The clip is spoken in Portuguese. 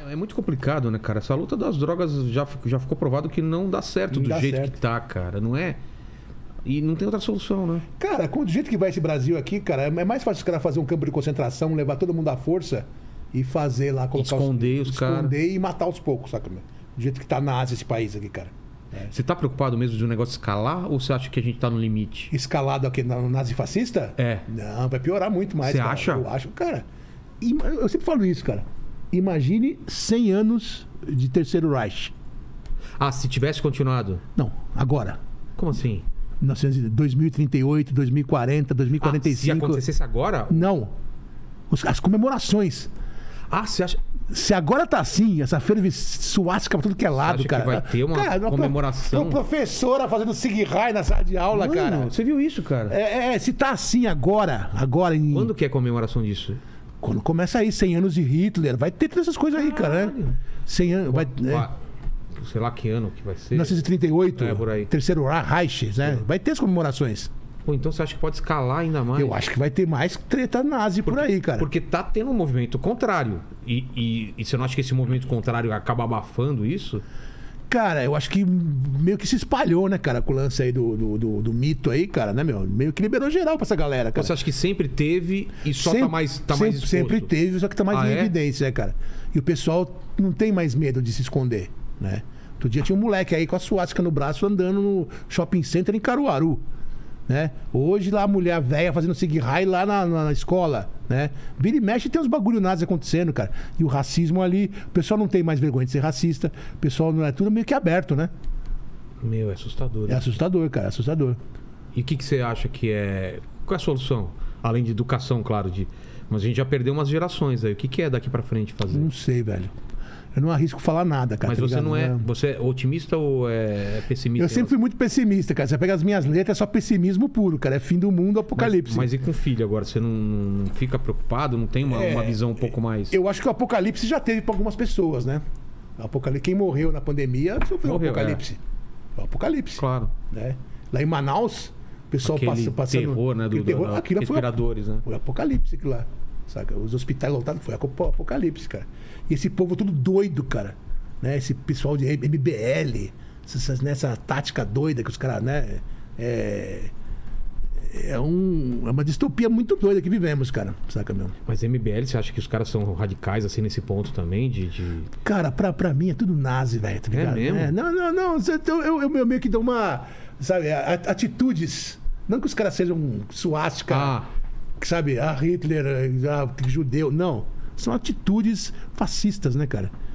É muito complicado, né, cara? Essa luta das drogas já ficou provado que não dá certo do jeito que tá, cara. Não é? E não tem outra solução, né? Cara, do jeito que vai esse Brasil aqui, cara, é mais fácil os caras fazer um campo de concentração, levar todo mundo à força e fazer lá, colocar esconder os caras. Esconder e matar aos poucos, saca? Do jeito que tá na Ásia esse país aqui, cara. Você tá preocupado mesmo de um negócio escalar ou você acha que a gente tá no limite? Escalado aqui no nazifascista? Não, vai piorar muito mais. Você acha? Eu acho, cara. Eu sempre falo isso, cara. Imagine 100 anos de Terceiro Reich. Ah, se tivesse continuado? Não, agora. Como assim? 2038, 2040, 2045. Se acontecesse agora? Não. As comemorações. Você acha... Se agora tá assim, essa feira de suástica pra tudo que é lado, acha cara. Que vai ter uma comemoração? Uma professora fazendo sig-rai na sala de aula, Mano, cara. Você viu isso, cara? Se tá assim agora em... Quando que é a comemoração disso? Quando começa aí, 100 anos de Hitler. Vai ter todas essas coisas aí, cara, né? 100 anos... Sei lá que ano que vai ser. 1938, por aí. Terceiro Reich, né? Vai ter as comemorações. Pô, então você acha que pode escalar ainda mais? Eu acho que vai ter mais treta nazi por aí, cara. Porque tá tendo um movimento contrário. E você não acha que esse movimento contrário acaba abafando isso? Cara, eu acho que meio que se espalhou, né, cara, com o lance aí do mito aí, cara, né, meu? Meio que liberou geral pra essa galera, cara. Você acha que sempre teve e só tá mais exposto? Sempre teve, só que tá mais em evidência, né, cara? E o pessoal não tem mais medo de se esconder, né? Outro dia tinha um moleque aí com a suástica no braço andando no shopping center em Caruaru, né? Hoje lá a mulher velha fazendo sig-rai lá na escola, né? Vira e mexe tem uns bagulho nazis acontecendo, cara. E o racismo ali, o pessoal não tem mais vergonha de ser racista, o pessoal não é tudo meio que aberto, né? Meu, é assustador. É assustador, cara, é assustador. E o que você acha que é... Qual é a solução? Além de educação, claro, mas a gente já perdeu umas gerações aí. O que é daqui pra frente fazer? Não sei, velho. Eu não arrisco falar nada, cara. Mas você não é... Você é otimista ou é pessimista? Eu sempre fui muito pessimista, cara. Você pega as minhas letras, é só pessimismo puro, cara. É fim do mundo, apocalipse. Mas e com filho agora? Você não fica preocupado? Não tem uma visão um pouco mais... Eu acho que o apocalipse já teve pra algumas pessoas, né? Quem morreu na pandemia sofreu o apocalipse. O apocalipse. Claro. Né? Lá em Manaus, o pessoal passando... terror, né? Aquilo respiradores, né? Foi apocalipse aquilo lá. Saca? Os hospitais lotados, foi apocalipse, cara. E esse povo tudo doido, cara. Né? Esse pessoal de MBL, essa tática doida que os caras, né? É uma distopia muito doida que vivemos, cara. Saca, meu? Mas MBL, você acha que os caras são radicais, assim, nesse ponto também? Cara, pra mim é tudo nazi, velho. Tá ligado? É mesmo? Não. Eu meio que dou uma... Sabe, atitudes. Não que os caras sejam suástica... Sabe, Hitler, judeu. Não. São atitudes fascistas, né, cara?